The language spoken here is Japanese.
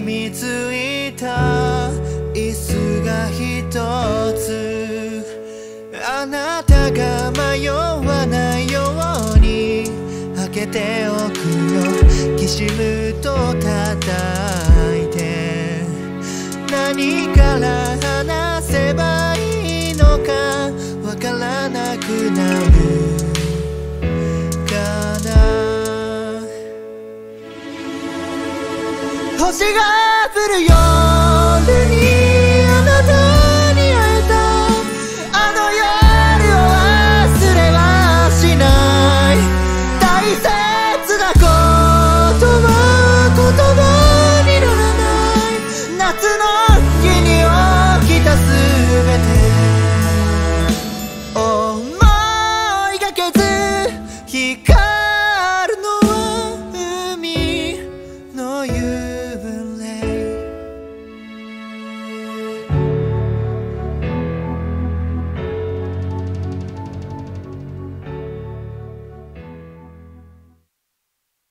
みついた椅子が一つ、あなたが迷わないように開けておくよ。きしむと叩いて、何から話せばいいのかわからなくなるかな。星が降る夜に